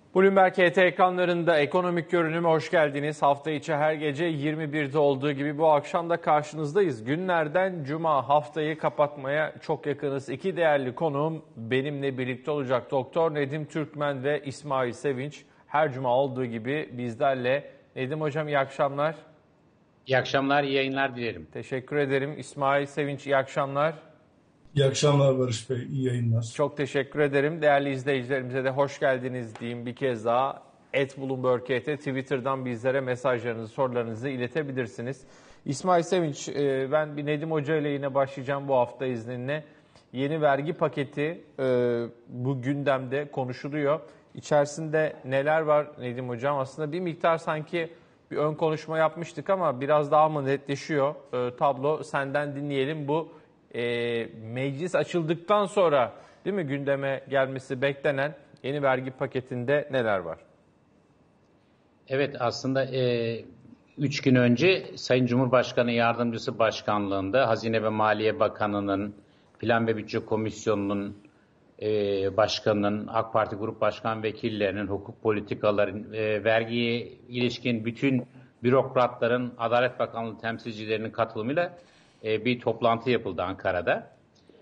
Bloomberg HT ekranlarında ekonomik görünüme hoş geldiniz. Hafta içi her gece 21'de olduğu gibi bu akşam da karşınızdayız. Günlerden cuma, haftayı kapatmaya çok yakınız. İki değerli konuğum benimle birlikte olacak. Doktor Nedim Türkmen ve İsmail Sevinç her cuma olduğu gibi bizlerle. Nedim Hocam iyi akşamlar. İyi akşamlar, iyi yayınlar dilerim. Teşekkür ederim. İsmail Sevinç iyi akşamlar. İyi akşamlar Barış Bey, iyi yayınlar. Çok teşekkür ederim. Değerli izleyicilerimize de hoş geldiniz diyeyim bir kez daha. @BloombergHT Twitter'dan bizlere mesajlarınızı, sorularınızı iletebilirsiniz. İsmail Sevinç, ben bir Nedim Hoca ile yine başlayacağım bu hafta izninle. Yeni vergi paketi bu gündemde konuşuluyor. İçerisinde neler var Nedim Hocam? Aslında bir miktar sanki bir ön konuşma yapmıştık ama biraz daha mı netleşiyor tablo? Senden dinleyelim bu. Meclis açıldıktan sonra değil mi gündeme gelmesi beklenen yeni vergi paketinde neler var? Evet aslında 3 gün önce Sayın Cumhurbaşkanı Yardımcısı Başkanlığında Hazine ve Maliye Bakanı'nın, Plan ve Bütçe Komisyonu'nun başkanının, AK Parti Grup Başkan Vekillerinin, hukuk politikaların, vergiye ilişkin bütün bürokratların, Adalet Bakanlığı temsilcilerinin katılımıyla bir toplantı yapıldı Ankara'da.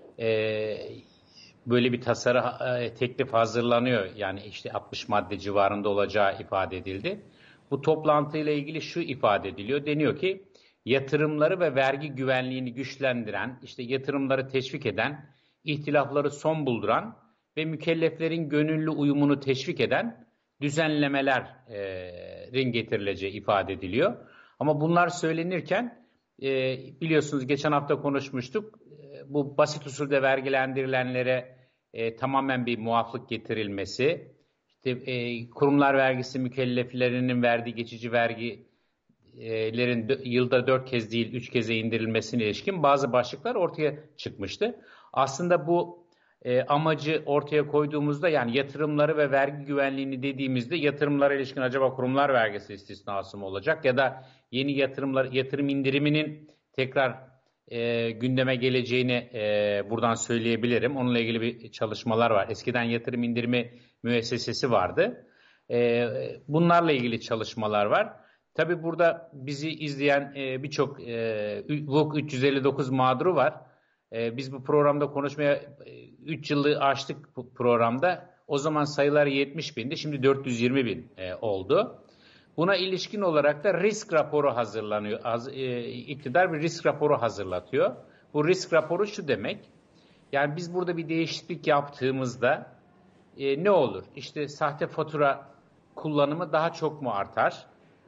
Böyle bir tasarı teklif hazırlanıyor. Yani işte 60 madde civarında olacağı ifade edildi. Bu toplantıyla ilgili şu ifade ediliyor. Deniyor ki yatırımları ve vergi güvenliğini güçlendiren, işte yatırımları teşvik eden, ihtilafları son bulduran ve mükelleflerin gönüllü uyumunu teşvik eden düzenlemelerin getirileceği ifade ediliyor. Ama bunlar söylenirken biliyorsunuz geçen hafta konuşmuştuk. Bu basit usulde vergilendirilenlere tamamen bir muaflık getirilmesi, işte, kurumlar vergisi mükelleflerinin verdiği geçici vergilerin yılda 4 kez değil 3 keze indirilmesine ilişkin bazı başlıklar ortaya çıkmıştı. Aslında bu amacı ortaya koyduğumuzda, yani yatırımları ve vergi güvenliğini dediğimizde yatırımlara ilişkin acaba kurumlar vergisi istisnası mı olacak ya da yeni yatırım indiriminin tekrar gündeme geleceğini buradan söyleyebilirim. Onunla ilgili bir çalışmalar var. Eskiden yatırım indirimi müessesesi vardı. Bunlarla ilgili çalışmalar var. Tabii burada bizi izleyen birçok VUK 359 mağduru var. Biz bu programda konuşmaya 3 yılı aştık bu programda. O zaman sayılar 70 bindi. Şimdi 420 bin oldu. Buna ilişkin olarak da risk raporu hazırlanıyor. İktidar bir risk raporu hazırlatıyor. Bu risk raporu şu demek. Yani biz burada bir değişiklik yaptığımızda ne olur? İşte sahte fatura kullanımı daha çok mu artar?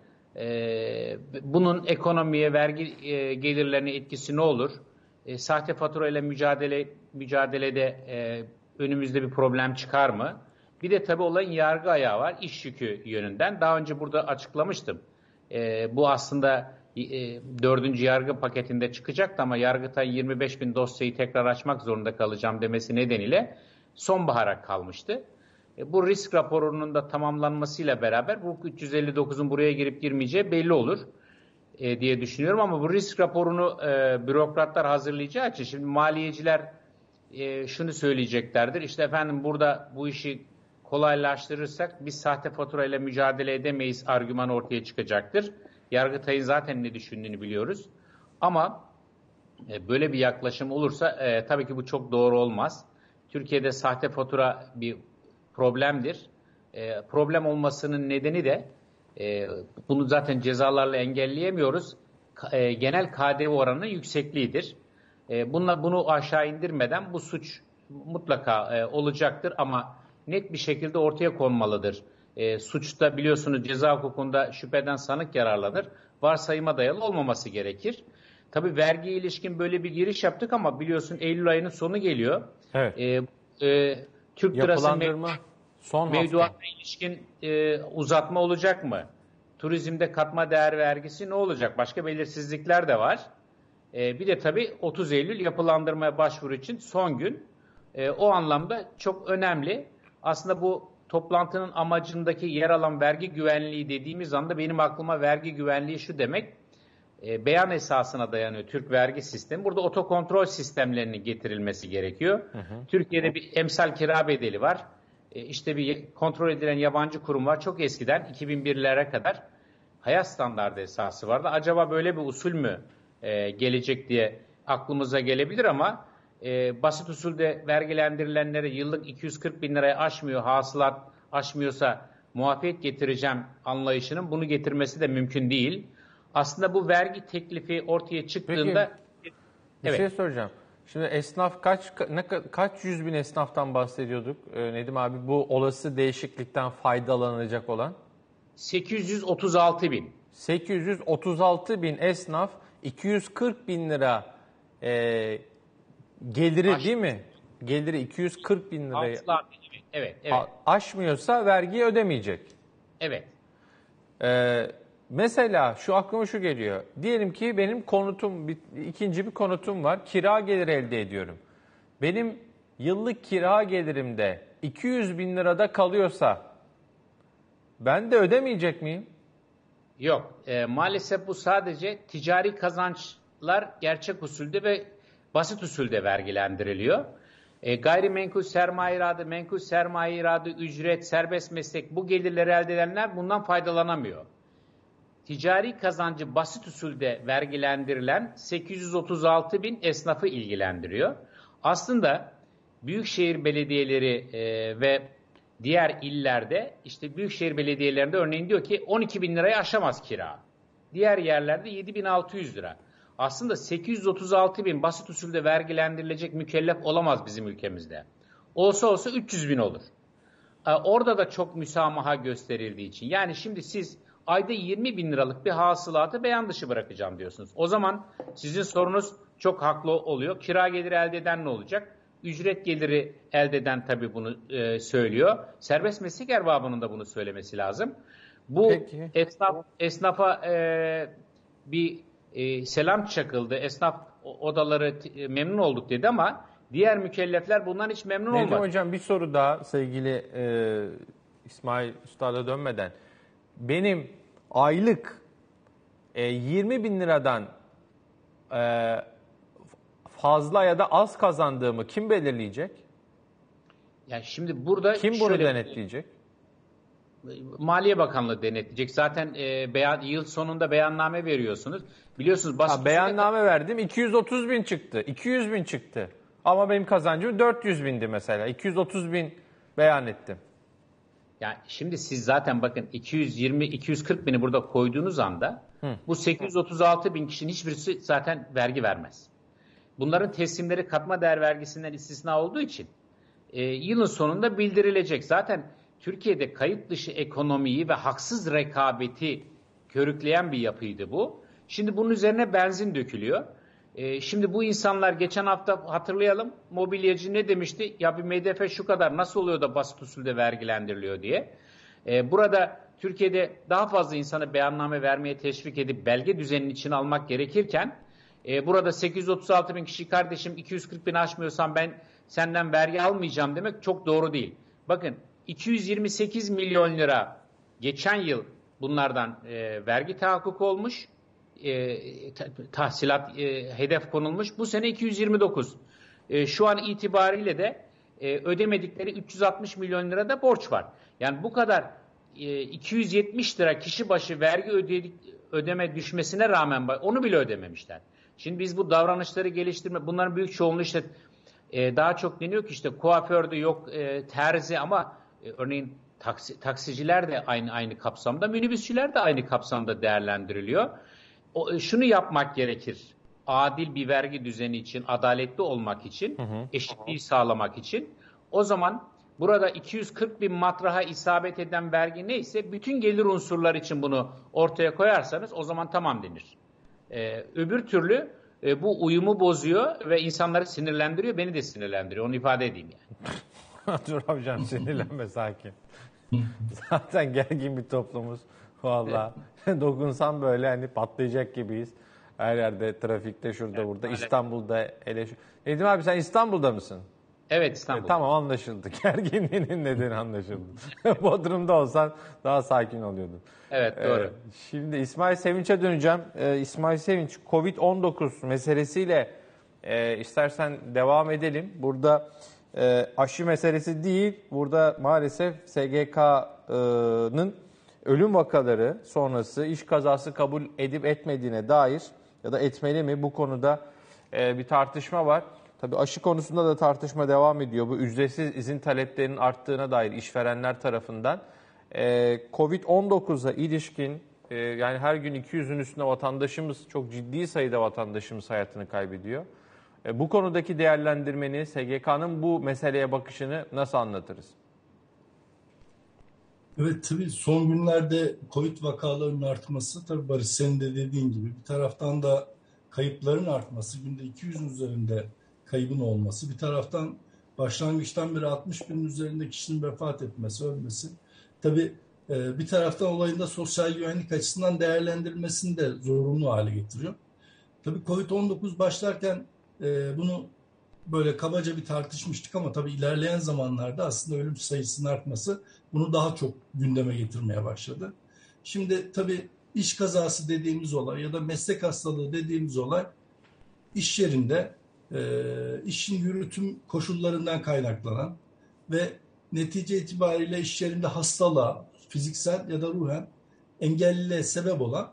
Bunun ekonomiye, vergi gelirlerine etkisi ne olur? Sahte fatura ile mücadelede önümüzde bir problem çıkar mı? Bir de tabii olayın yargı ayağı var, iş yükü yönünden. Daha önce burada açıklamıştım. Bu aslında 4. yargı paketinde çıkacaktı ama Yargıtay 25 bin dosyayı tekrar açmak zorunda kalacağım demesi nedeniyle sonbahara kalmıştı. Bu risk raporunun da tamamlanmasıyla beraber bu 359'un buraya girip girmeyeceği belli olur diye düşünüyorum. Ama bu risk raporunu bürokratlar hazırlayacağı için şimdi maliyeciler şunu söyleyeceklerdir. İşte efendim burada bu işi kolaylaştırırsak biz sahte faturayla mücadele edemeyiz argümanı ortaya çıkacaktır. Yargıtay'ın zaten ne düşündüğünü biliyoruz. Ama böyle bir yaklaşım olursa tabii ki bu çok doğru olmaz. Türkiye'de sahte fatura bir problemdir. Problem olmasının nedeni de bunu zaten cezalarla engelleyemiyoruz. Genel KDV oranının yüksekliğidir. Bunu aşağı indirmeden bu suç mutlaka olacaktır ama net bir şekilde ortaya konmalıdır. Suçta biliyorsunuz ceza hukukunda şüpheden sanık yararlanır. Varsayıma dayalı olmaması gerekir. Tabii vergiye ilişkin böyle bir giriş yaptık ama biliyorsun Eylül ayının sonu geliyor. Evet. Türk lirası mevduata ilişkin uzatma olacak mı? Turizmde katma değer vergisi ne olacak? Başka belirsizlikler de var. Bir de tabii 30 Eylül yapılandırmaya başvuru için son gün. O anlamda çok önemli. Aslında bu toplantının amacındaki yer alan vergi güvenliği dediğimiz anda benim aklıma vergi güvenliği şu demek. Beyan esasına dayanıyor Türk vergi sistemi. Burada otokontrol sistemlerinin getirilmesi gerekiyor. Türkiye'de bir emsal kira bedeli var. işte bir kontrol edilen yabancı kurum var. Çok eskiden 2001'lere kadar hayat standardı esası vardı. Acaba böyle bir usul mü gelecek diye aklımıza gelebilir ama basit usulde vergilendirilenlere yıllık 240 bin liraya aşmıyor, hasılat aşmıyorsa muafiyet getireceğim anlayışının bunu getirmesi de mümkün değil. Aslında bu vergi teklifi ortaya çıktığında... Peki, bir şey soracağım. Şimdi esnaf kaç yüz bin esnaftan bahsediyorduk Nedim abi, bu olası değişiklikten faydalanacak olan? 836 bin. 836 bin esnaf 240 bin lira geliri değil mi? Geliri 240 bin lirayı evet. aşmıyorsa vergiyi ödemeyecek. Evet. Mesela aklıma şu geliyor. Diyelim ki benim ikinci bir konutum var. Kira geliri elde ediyorum. Benim yıllık kira gelirimde 200 bin lirada kalıyorsa ben de ödemeyecek miyim? Yok. Maalesef bu sadece ticari kazançlar gerçek usulde ve basit usulde vergilendiriliyor. Gayrimenkul sermaye iradı, menkul sermaye iradı, ücret, serbest meslek, bu gelirleri elde edenler bundan faydalanamıyor. Ticari kazancı basit usulde vergilendirilen 836 bin esnafı ilgilendiriyor. Aslında büyükşehir belediyeleri ve diğer illerde, işte büyükşehir belediyelerinde örneğin diyor ki 12 bin lirayı aşamaz kira. Diğer yerlerde 7.600 lira. Aslında 836 bin basit usulde vergilendirilecek mükellef olamaz bizim ülkemizde. Olsa 300 bin olur. Orada da çok müsamaha gösterildiği için. Yani şimdi siz ayda 20 bin liralık bir hasılatı beyan dışı bırakacağım diyorsunuz. O zaman sizin sorunuz çok haklı oluyor. Kira geliri elde eden ne olacak? Ücret geliri elde eden tabii bunu söylüyor. Serbest meslek erbabının da bunu söylemesi lazım. Bu esnafa bir selam çakıldı. Esnaf odaları memnun olduk dedi ama diğer mükellefler bundan hiç memnun olmadı. Necim Hocam, bir soru daha sevgili İsmail Usta'da dönmeden. Benim aylık 20 bin liradan fazla ya da az kazandığımı kim belirleyecek? Yani şimdi burada kim bunu denetleyecek? Maliye Bakanlığı denetleyecek. Zaten yıl sonunda beyanname veriyorsunuz. Biliyorsunuz beyanname verdim, 230 bin çıktı, 200 bin çıktı. Ama benim kazancım 400 bindi mesela. 230 bin beyan ettim. Yani şimdi siz zaten bakın 240 bini burada koyduğunuz anda bu 836 bin kişinin hiçbirisi zaten vergi vermez. Bunların teslimleri katma değer vergisinden istisna olduğu için yılın sonunda bildirilecek. Zaten Türkiye'de kayıt dışı ekonomiyi ve haksız rekabeti körükleyen bir yapıydı bu. Şimdi bunun üzerine benzin dökülüyor. Şimdi bu insanlar geçen hafta hatırlayalım, mobilyacı ne demişti? Ya bir MDF şu kadar nasıl oluyor da basit usulde vergilendiriliyor diye. Burada Türkiye'de daha fazla insana beyanname vermeye teşvik edip belge düzeninin içine almak gerekirken burada 836 bin kişi kardeşim 240 bin aşmıyorsan ben senden vergi almayacağım demek çok doğru değil. Bakın 228 milyon lira geçen yıl bunlardan vergi tahakkuk olmuş. Tahsilat hedef konulmuş. Bu sene 229. Şu an itibariyle de ödemedikleri 360 milyon lira da borç var. Yani bu kadar 270 lira kişi başı vergi ödeme düşmesine rağmen onu bile ödememişler. Şimdi biz bu davranışları geliştirme, bunların büyük çoğunluğu işte daha çok deniyor ki işte kuaförde yok terzi ama örneğin taksiciler de aynı kapsamda, minibüsçüler de aynı kapsamda değerlendiriliyor. Şunu yapmak gerekir. Adil bir vergi düzeni için, adaletli olmak için, eşitliği sağlamak için. O zaman burada 240 bin matraha isabet eden vergi neyse bütün gelir unsurları için bunu ortaya koyarsanız o zaman tamam denir. Öbür türlü bu uyumu bozuyor ve insanları sinirlendiriyor. Beni de sinirlendiriyor. Onu ifade edeyim yani. Dur hocam, sinirlenme, sakin. Zaten gergin bir toplumuz. Vallahi dokunsam böyle hani patlayacak gibiyiz. Her yerde, trafikte, şurada, burada, İstanbul'da hele şu. Nedim abi, sen İstanbul'da mısın? Evet, İstanbul'da. Tamam, anlaşıldı. Gerginliğinin nedeni anlaşıldı. Bodrum'da olsan daha sakin oluyordun. Evet, doğru. Şimdi İsmail Sevinç'e döneceğim. İsmail Sevinç, Covid-19 meselesiyle istersen devam edelim. Burada aşı meselesi değil. Burada maalesef SGK'nın ölüm vakaları sonrası iş kazası kabul edip etmediğine dair ya da etmeli mi bu konuda bir tartışma var. Tabii aşı konusunda da tartışma devam ediyor. Bu ücretsiz izin taleplerinin arttığına dair işverenler tarafından. Covid-19'a ilişkin yani her gün 200'ün üstünde vatandaşımız, çok ciddi sayıda vatandaşımız hayatını kaybediyor. Bu konudaki değerlendirmeni, SGK'nın bu meseleye bakışını nasıl anlatırız? Evet, tabii son günlerde Covid vakalarının artması, tabii Barış senin de dediğin gibi bir taraftan da kayıpların artması, günde 200'ün üzerinde kaybın olması, bir taraftan başlangıçtan beri 60 binin üzerinde kişinin vefat etmesi, ölmesi. Tabii bir taraftan olayın da sosyal güvenlik açısından değerlendirilmesini de zorunlu hale getiriyor. Tabii Covid-19 başlarken bunu böyle kabaca bir tartışmıştık ama tabii ilerleyen zamanlarda aslında ölüm sayısının artması bunu daha çok gündeme getirmeye başladı. Şimdi tabii iş kazası dediğimiz olay ya da meslek hastalığı dediğimiz olay iş yerinde işin yürütüm koşullarından kaynaklanan ve netice itibariyle iş yerinde hastalığa, fiziksel ya da ruhen engelliliğe sebep olan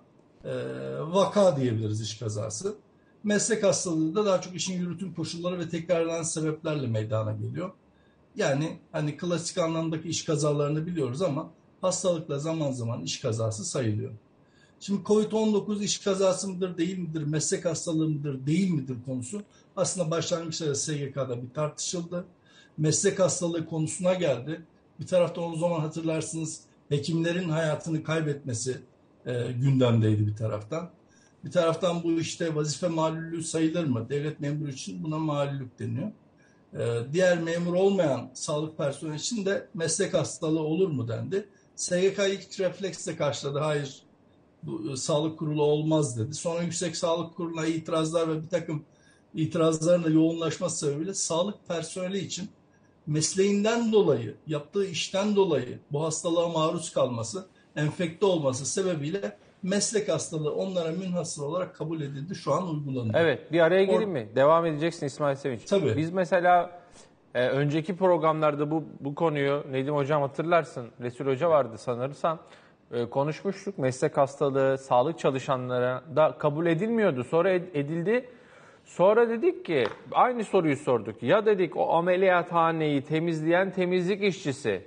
vaka diyebiliriz iş kazası. Meslek hastalığı da daha çok işin yürütüm koşulları ve tekrarlanan sebeplerle meydana geliyor. Yani hani klasik anlamdaki iş kazalarını biliyoruz ama hastalıkla zaman zaman iş kazası sayılıyor. Şimdi Covid-19 iş kazası mıdır, değil midir, meslek hastalığı mıdır, değil midir konusu aslında başlangıçta SGK'da bir tartışıldı. Meslek hastalığı konusuna geldi. Bir taraftan o zaman hatırlarsınız hekimlerin hayatını kaybetmesi gündemdeydi bir taraftan. Bir taraftan bu işte vazife malulü sayılır mı? Devlet memuru için buna malulük deniyor. Diğer memur olmayan sağlık personeli için de meslek hastalığı olur mu dendi. SGK ilk refleksle karşıladı. Hayır, bu sağlık kurulu olmaz dedi. Sonra Yüksek Sağlık Kurulu'na itirazlar ve bir takım itirazların da yoğunlaşması sebebiyle sağlık personeli için mesleğinden dolayı, yaptığı işten dolayı bu hastalığa maruz kalması, enfekte olması sebebiyle meslek hastalığı onlara münhasır olarak kabul edildi. Şu an uygulanıyor. Evet, bir araya gireyim mi? Devam edeceksin İsmail Sevinç. Tabii. Biz mesela önceki programlarda bu konuyu Nedim Hocam hatırlarsın, Resul Hoca vardı sanırsam, konuşmuştuk. Meslek hastalığı sağlık çalışanlara da kabul edilmiyordu. Sonra edildi. Sonra dedik ki aynı soruyu sorduk. Ya dedik o ameliyathaneyi temizleyen temizlik işçisi.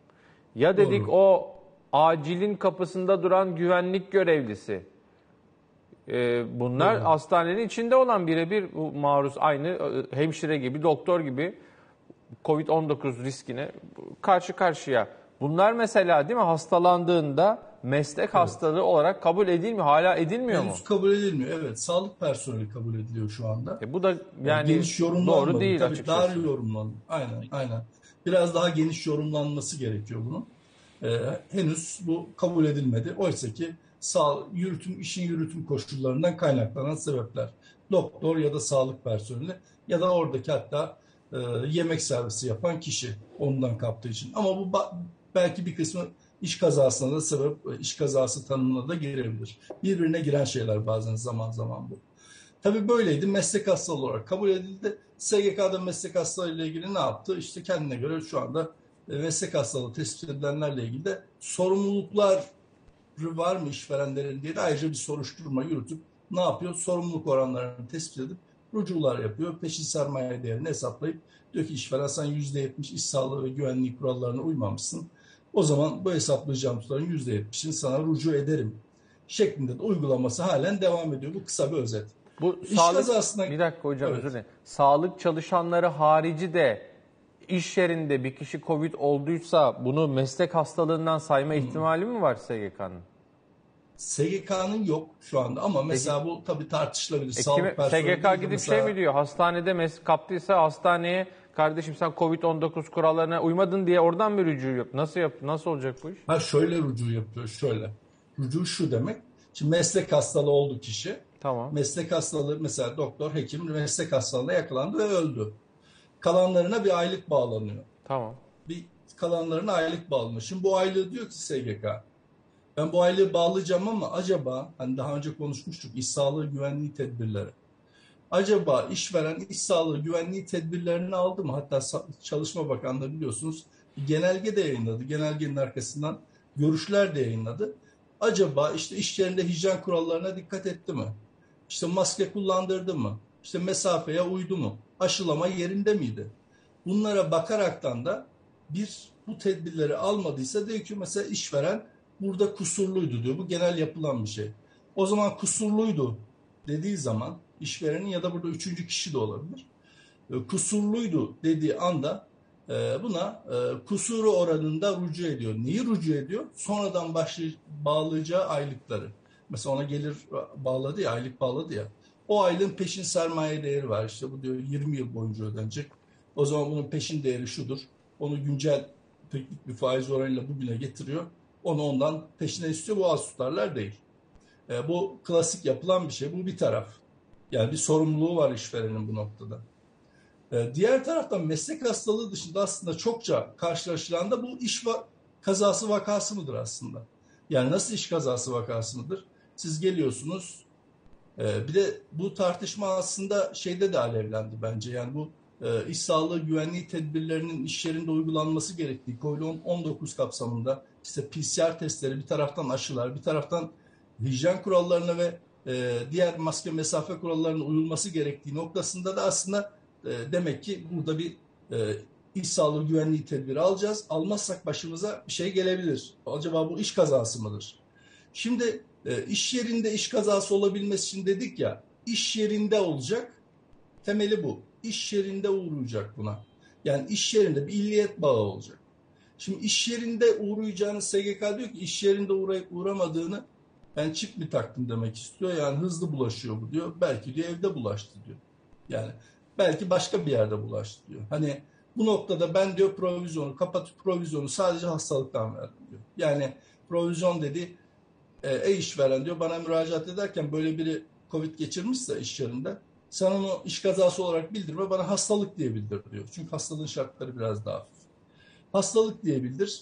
Ya dedik Doğru. o acilin kapısında duran güvenlik görevlisi. Bunlar hastanenin içinde olan birebir maruz, aynı hemşire gibi, doktor gibi Covid-19 riskine karşı karşıya. Bunlar mesela değil mi hastalandığında meslek hastalığı olarak kabul edilmiyor. Hala edilmiyor mu? Henüz kabul edilmiyor. Evet, sağlık personeli kabul ediliyor şu anda. Bu da yani geniş yorumlanmadı. doğru değil Tabii açıkçası. daha yorumlandı. Aynen. Biraz daha geniş yorumlanması gerekiyor bunun. Henüz bu kabul edilmedi. Oysa ki işin yürütüm koşullarından kaynaklanan sebepler. Doktor ya da sağlık personeli ya da oradaki hatta yemek servisi yapan kişi ondan kaptığı için. Ama bu belki bir kısmı iş kazasına da sebep, iş kazası tanımına da girebilir. Birbirine giren şeyler bazen zaman zaman bu. Tabii böyleydi. Meslek hastalığı olarak kabul edildi. SGK'da meslek hastalığı ile ilgili ne yaptı? İşte kendine göre şu anda meslek hastalığı tespit edilenlerle ilgili de sorumluluklar var mı işverenlerin diye de ayrıca bir soruşturma yürütüp ne yapıyor? Sorumluluk oranlarını tespit edip rucular yapıyor. Peşin sermaye değerini hesaplayıp diyor ki işveren sen %70 iş sağlığı ve güvenliği kurallarına uymamışsın. O zaman bu hesaplayacağım tutarın %70'ini sana rucu ederim şeklinde de uygulaması halen devam ediyor. Bu kısa bir özet. Bu İş sağlık, kazasına... bir dakika hocam Evet. özür dilerim. Sağlık çalışanları harici de iş yerinde bir kişi Covid olduysa bunu meslek hastalığından sayma ihtimali mi var SGK'nın? SGK'nın yok şu anda ama mesela bu tabii tartışılabilir. Sağlık personeli SGK gidip mesela... şey mi diyor? Hastanede kaptıysa hastaneye kardeşim sen Covid-19 kurallarına uymadın diye oradan mı rücu yap? Nasıl olacak bu iş? Şöyle rucu yapıyor şöyle. Rucu şu demek. Şimdi meslek hastalığı oldu kişi. Tamam. Meslek hastalığı mesela doktor, hekim meslek hastalığına yakalandı ve öldü. Kalanlarına bir aylık bağlanıyor. Tamam. Kalanlarına aylık bağlanıyor. Şimdi bu aylığı diyor ki SGK. Ben bu aylığı bağlayacağım ama acaba hani daha önce konuşmuştuk iş sağlığı güvenliği tedbirleri. Acaba işveren iş sağlığı güvenliği tedbirlerini aldı mı? Hatta Çalışma Bakanlığı biliyorsunuz bir genelge de yayınladı. Genelgenin arkasından görüşler de yayınladı. Acaba işte iş yerinde hijyen kurallarına dikkat etti mi? İşte maske kullandırdı mı? İşte mesafeye uydu mu? Aşılama yerinde miydi? Bunlara bakaraktan da bu tedbirleri almadıysa diyor ki mesela işveren burada kusurluydu diyor. Bu genel yapılan bir şey. O zaman kusurluydu dediği zaman işverenin ya da burada üçüncü kişi de olabilir. Kusurluydu dediği anda buna kusuru oranında rücu ediyor. Neyi rücu ediyor? Sonradan bağlayacağı aylıkları. Mesela ona gelir bağladı ya, aylık bağladı ya. O aylığın peşin sermaye değeri var. İşte bu diyor 20 yıl boyunca ödenecek. O zaman bunun peşin değeri şudur. Onu güncel teknik bir faiz oranıyla bugüne getiriyor. Onu ondan peşine istiyor. Bu az tutarlar değil. Bu klasik yapılan bir şey. Bu bir taraf. Yani bir sorumluluğu var işverenin bu noktada. Diğer taraftan meslek hastalığı dışında aslında çokça karşılaşılan da bu kazası vakası mıdır aslında? Yani nasıl iş kazası vakası mıdır? Siz geliyorsunuz. Bir de bu tartışma aslında şeyde de alevlendi bence. Yani bu iş sağlığı güvenliği tedbirlerinin iş yerinde uygulanması gerektiği COVID-19 kapsamında işte PCR testleri, bir taraftan aşılar, bir taraftan hijyen kurallarına ve diğer maske mesafe kurallarına uyulması gerektiği noktasında da aslında demek ki burada bir iş sağlığı güvenliği tedbiri alacağız. Almazsak başımıza bir şey gelebilir. Acaba bu iş kazası mıdır? Şimdi iş yerinde iş kazası olabilmesi için dedik ya, iş yerinde olacak, temeli bu. İş yerinde uğrayacak buna. Yani iş yerinde bir illiyet bağı olacak. Şimdi iş yerinde uğrayacağını SGK diyor ki iş yerinde uğrayıp uğramadığını ben çip mi taktım demek istiyor. Yani hızlı bulaşıyor bu diyor. Belki diyor evde bulaştı diyor. Yani belki başka bir yerde bulaştı diyor. Hani bu noktada ben diyor provizyonu sadece hastalıktan verdim diyor. Yani provizyon dedi işveren diyor bana müracaat ederken böyle biri Covid geçirmişse iş yerinde sen onu iş kazası olarak bildirme, bana hastalık diye bildir diyor. Çünkü hastalığın şartları biraz daha hafif. Hastalık diye bildir.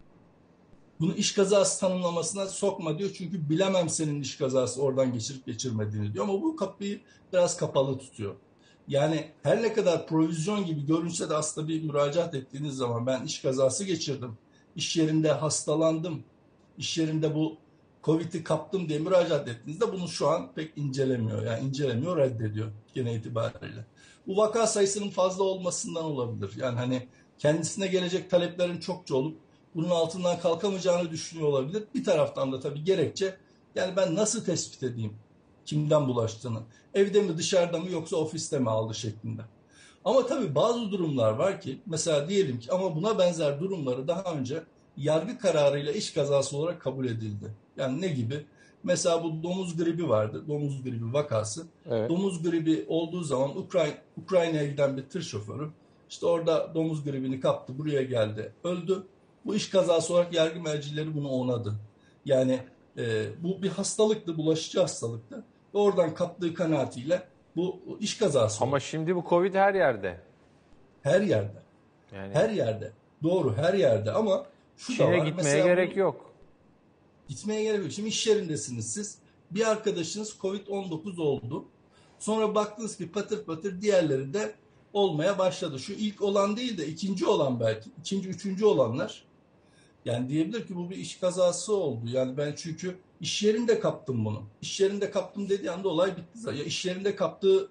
Bunu iş kazası tanımlamasına sokma diyor. Çünkü bilemem senin iş kazası oradan geçirip geçirmediğini diyor. Ama bu kapıyı biraz kapalı tutuyor. Yani her ne kadar provizyon gibi görünse de aslında bir müracaat ettiğiniz zaman ben iş kazası geçirdim, iş yerinde hastalandım, iş yerinde bu Covid'i kaptım diye müracaat ettiğinizde bunu şu an pek incelemiyor. Yani incelemiyor, reddediyor gene itibariyle. Bu vaka sayısının fazla olmasından olabilir. Yani hani kendisine gelecek taleplerin çokça olup bunun altından kalkamayacağını düşünüyor olabilir. Bir taraftan da tabii gerekçe yani ben nasıl tespit edeyim kimden bulaştığını? Evde mi, dışarıda mı, yoksa ofiste mi aldı şeklinde. Ama tabii bazı durumlar var ki mesela diyelim ki ama buna benzer durumları daha önce yargı kararıyla iş kazası olarak kabul edildi. Yani ne gibi? Mesela bu domuz gribi vardı. Domuz gribi vakası. Evet. Domuz gribi olduğu zaman Ukrayna'ya giden bir tır şoförü işte orada domuz gribini kaptı, buraya geldi, öldü. Bu iş kazası olarak yargı mercileri bunu onadı. Yani bu bir hastalıktı, bulaşıcı hastalıktı. Ve oradan kaptığı kanaatiyle bu iş kazası Ama oldu. şimdi bu Covid her yerde. Her yerde. Yani Her yerde. Doğru, her yerde ama şu da Çin'e var. gitmeye Mesela gerek yok. gitmeye gerek yok. Şimdi iş yerindesiniz siz. Bir arkadaşınız Covid-19 oldu. Sonra baktınız ki patır patır diğerleri de olmaya başladı. Şu ilk olan değil de ikinci olan belki. İkinci, üçüncü olanlar. Yani diyebilir ki bu bir iş kazası oldu. Yani ben çünkü iş yerinde kaptım bunu. İş yerinde kaptım dediği anda olay bitti zaten. Ya iş yerinde kaptığı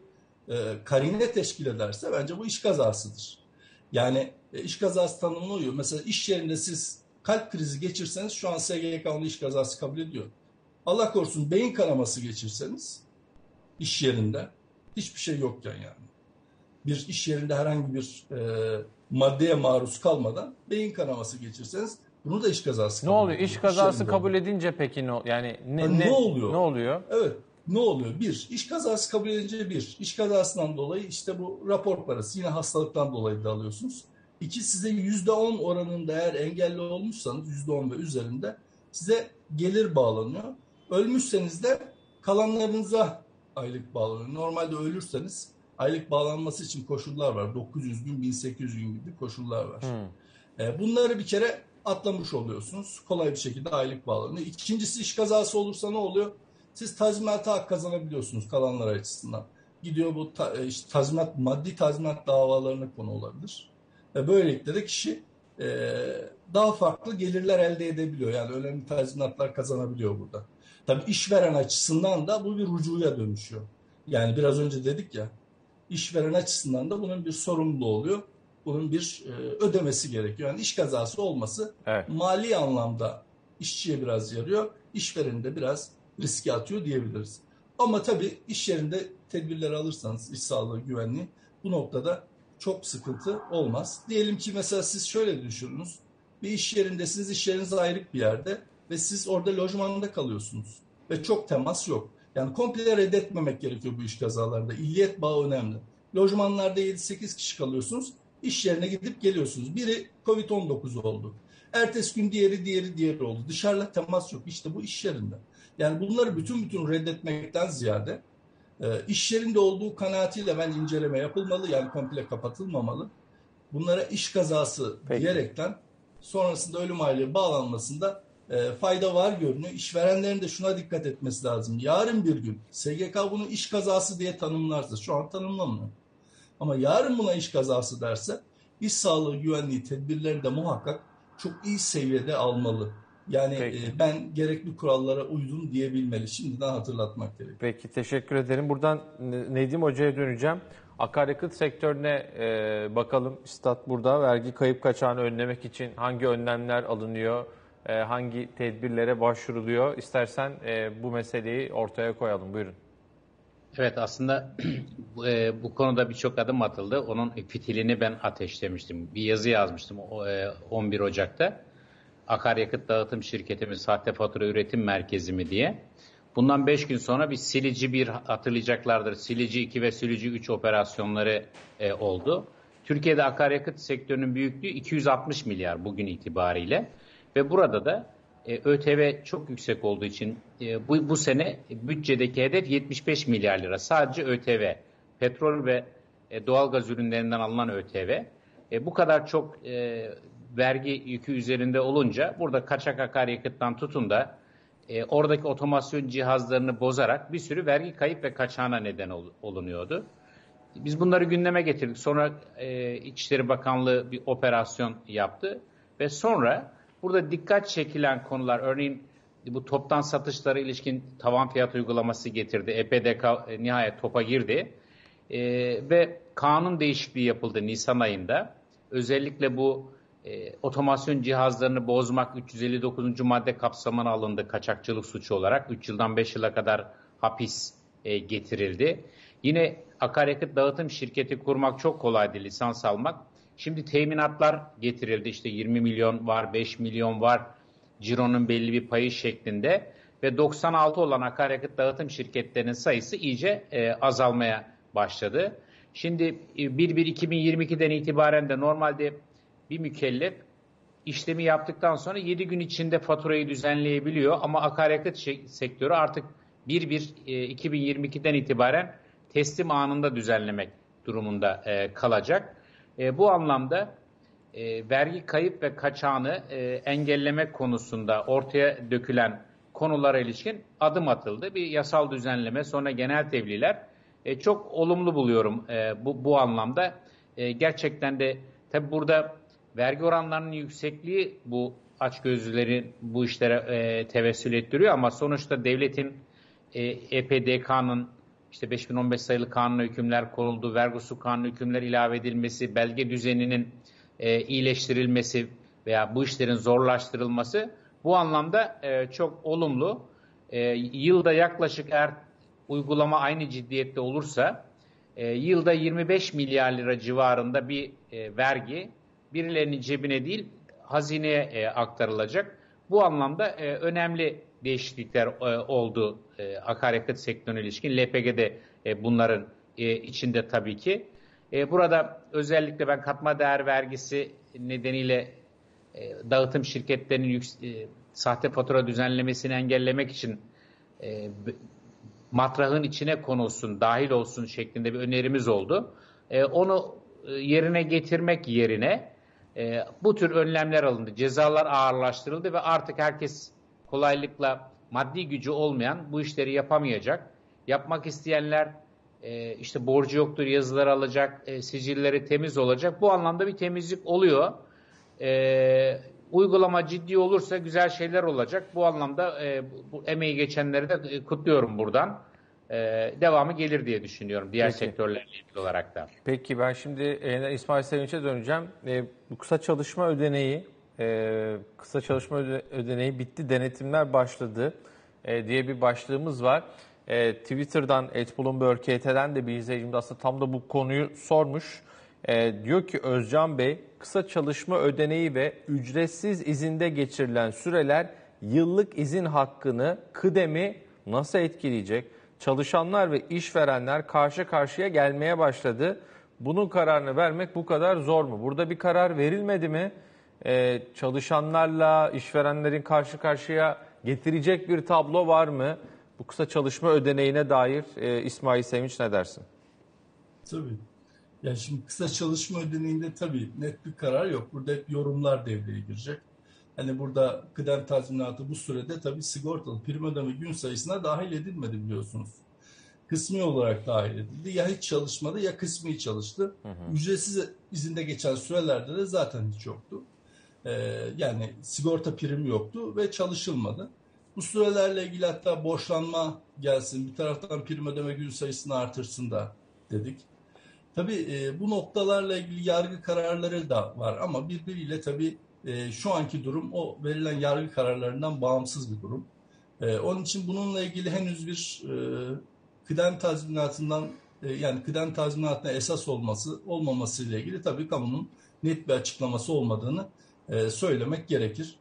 karine teşkil ederse bence bu iş kazasıdır. Yani iş kazası tanımına uyuyor. Mesela iş yerinde siz kalp krizi geçirseniz şu an SGK onu iş kazası kabul ediyor. Allah korusun beyin kanaması geçirseniz iş yerinde hiçbir şey yokken yani. Bir iş yerinde herhangi bir maddeye maruz kalmadan beyin kanaması geçirseniz bunu da iş kazası Ne kabul oluyor? ediyor. İş kazası yerinde kabul oluyor. edince peki yani Ne oluyor? Ne oluyor? Evet. Ne oluyor? Bir, iş kazası kabul edince iş kazasından dolayı işte bu rapor parası yine hastalıktan dolayı da alıyorsunuz. İki, size %10 oranında eğer engelli olmuşsanız %10 ve üzerinde size gelir bağlanıyor. Ölmüşseniz de kalanlarınıza aylık bağlanıyor. Normalde ölürseniz aylık bağlanması için koşullar var. 900 gün, 1800 gün gibi koşullar var. Bunları bir kere atlamış oluyorsunuz. Kolay bir şekilde aylık bağlanıyor. İkincisi iş kazası olursa ne oluyor? Siz tazminata hak kazanabiliyorsunuz kalanlar açısından. gidiyor bu işte maddi tazminat davalarına konu olabilir. Ve böylelikle de kişi daha farklı gelirler elde edebiliyor. Yani önemli tazminatlar kazanabiliyor burada. Tabii işveren açısından da bu bir rücuya dönüşüyor. Yani biraz önce dedik ya, işveren açısından da bunun bir sorumluluğu oluyor. Bunun bir ödemesi gerekiyor. Yani iş kazası olması mali anlamda işçiye biraz yarıyor, işvereni de biraz riske atıyor diyebiliriz. Ama tabii iş yerinde tedbirleri alırsanız, iş sağlığı, güvenliği, bu noktada çok sıkıntı olmaz. Diyelim ki mesela siz şöyle düşününüz. Bir iş yerindesiniz, iş yeriniz ayrık bir yerde ve siz orada lojmanda kalıyorsunuz. Ve çok temas yok. Yani komple reddetmemek gerekiyor bu iş kazalarında. İlliyet bağı önemli. Lojmanlarda 7-8 kişi kalıyorsunuz. İş yerine gidip geliyorsunuz. Biri Covid-19 oldu. Ertesi gün diğeri oldu. Dışarıyla temas yok. İşte bu iş yerinde. Yani bunları bütün reddetmekten ziyade iş yerinde olduğu kanaatiyle ben inceleme yapılmalı. Yani komple kapatılmamalı. Bunlara iş kazası diyerekten sonrasında ölüm aileye bağlanmasında fayda var görünüyor. İşverenlerin de şuna dikkat etmesi lazım. Yarın bir gün SGK bunu iş kazası diye tanımlarsa, şu an tanımlamıyor. Ama yarın buna iş kazası derse, iş sağlığı güvenliği tedbirlerini de muhakkak çok iyi seviyede almalı. Yani ben gerekli kurallara uydum diyebilmeli. Şimdiden hatırlatmak gerekiyor. Peki, teşekkür ederim. Buradan Nedim Hoca'ya döneceğim. Akaryakıt sektörüne bakalım. Üstad burada. Vergi kayıp kaçağını önlemek için hangi önlemler alınıyor? Hangi tedbirlere başvuruluyor? İstersen bu meseleyi ortaya koyalım. Buyurun. Evet, aslında bu konuda birçok adım atıldı. Onun fitilini ben ateşlemiştim. Bir yazı yazmıştım 11 Ocak'ta. Akaryakıt dağıtım şirketimiz sahte fatura üretim merkezi mi diye. Bundan 5 gün sonra bir Silici 1 hatırlayacaklardır. Silici 2 ve Silici 3 operasyonları oldu. Türkiye'de akaryakıt sektörünün büyüklüğü 260 milyar bugün itibariyle. Ve burada da ÖTV çok yüksek olduğu için bu sene bütçedeki hedef 75 milyar lira. Sadece ÖTV, petrol ve doğalgaz ürünlerinden alınan ÖTV. Bu kadar çok vergi yükü üzerinde olunca burada kaçak akaryakıttan tutun da oradaki otomasyon cihazlarını bozarak bir sürü vergi kayıp ve kaçağına neden olunuyordu. Biz bunları gündeme getirdik. Sonra İçişleri Bakanlığı bir operasyon yaptı ve sonra burada dikkat çekilen konular, örneğin bu toptan satışlara ilişkin tavan fiyat uygulaması getirdi. EPDK nihayet topa girdi ve kanun değişikliği yapıldı Nisan ayında. Özellikle bu otomasyon cihazlarını bozmak 359. madde kapsamına alındı kaçakçılık suçu olarak. 3 yıldan 5 yıla kadar hapis getirildi. Yine akaryakıt dağıtım şirketi kurmak çok kolaydı, lisans almak. Şimdi teminatlar getirildi. İşte 20 milyon var, 5 milyon var. Ciro'nun belli bir payı şeklinde. Ve 96 olan akaryakıt dağıtım şirketlerinin sayısı iyice azalmaya başladı. Şimdi 1/1/2022'den itibaren de normalde bir mükellef işlemi yaptıktan sonra 7 gün içinde faturayı düzenleyebiliyor. Ama akaryakıt sektörü artık 1/1/2022'den itibaren teslim anında düzenlemek durumunda kalacak. Bu anlamda vergi kayıp ve kaçağını engellemek konusunda ortaya dökülen konulara ilişkin adım atıldı. Bir yasal düzenleme, sonra genel tebliğler. Çok olumlu buluyorum bu anlamda. Gerçekten de tabii burada vergi oranlarının yüksekliği bu açgözlülerin bu işlere tevessül ettiriyor ama sonuçta devletin EPDK'nın işte 5015 sayılı kanuna hükümler konuldu, vergi usul kanuna hükümler ilave edilmesi, belge düzeninin iyileştirilmesi veya bu işlerin zorlaştırılması bu anlamda çok olumlu. Yılda yaklaşık, eğer uygulama aynı ciddiyette olursa yılda 25 milyar lira civarında bir vergi birilerinin cebine değil hazineye aktarılacak. Bu anlamda önemli değişiklikler oldu akaryakıt sektörüne ilişkin. LPG'de bunların içinde tabii ki. Burada özellikle ben katma değer vergisi nedeniyle dağıtım şirketlerinin sahte fatura düzenlemesini engellemek için matrahın içine konulsun, dahil olsun şeklinde bir önerimiz oldu. Onu yerine getirmek yerine bu tür önlemler alındı. Cezalar ağırlaştırıldı ve artık herkes kolaylıkla maddi gücü olmayan bu işleri yapamayacak. Yapmak isteyenler işte borcu yoktur yazıları alacak, sicilleri temiz olacak. Bu anlamda bir temizlik oluyor. Uygulama ciddi olursa güzel şeyler olacak. Bu anlamda bu emeği geçenleri de kutluyorum buradan. Devamı gelir diye düşünüyorum diğer sektörlerle ilgili olarak da. Peki ben şimdi İsmail Sevinç'e döneceğim. Bu kısa çalışma ödeneği ödeneği bitti, denetimler başladı diye bir başlığımız var. Twitter'dan @bloomberg.kt'den de bir izleyicimiz aslında tam da bu konuyu sormuş. Diyor ki Özcan Bey, kısa çalışma ödeneği ve ücretsiz izinde geçirilen süreler yıllık izin hakkını, kıdemi nasıl etkileyecek? Çalışanlar ve işverenler karşı karşıya gelmeye başladı. Bunun kararını vermek bu kadar zor mu? Burada bir karar verilmedi mi? Çalışanlarla işverenlerin karşı karşıya getirecek bir tablo var mı? Bu kısa çalışma ödeneğine dair İsmail Sevinç ne dersin? Tabii. Yani şimdi kısa çalışma ödeneğinde tabii net bir karar yok. Burada hep yorumlar devreye girecek. Hani burada kıdem tazminatı bu sürede tabii sigortalı prim ödeme gün sayısına dahil edilmedi biliyorsunuz. Kısmi olarak dahil edildi. Ya hiç çalışmadı ya kısmi çalıştı. Ücretsiz izinde geçen sürelerde de zaten hiç yoktu. Yani sigorta primi yoktu ve çalışılmadı. Bu sürelerle ilgili hatta borçlanma gelsin, bir taraftan prim ödeme gün sayısını artırsın da dedik. Tabii bu noktalarla ilgili yargı kararları da var ama birbiriyle tabii şu anki durum o verilen yargı kararlarından bağımsız bir durum. Onun için bununla ilgili henüz bir kıdem tazminatından yani kıdem tazminatına esas olmaması ile ilgili tabii kamunun net bir açıklaması olmadığını söylemek gerekir.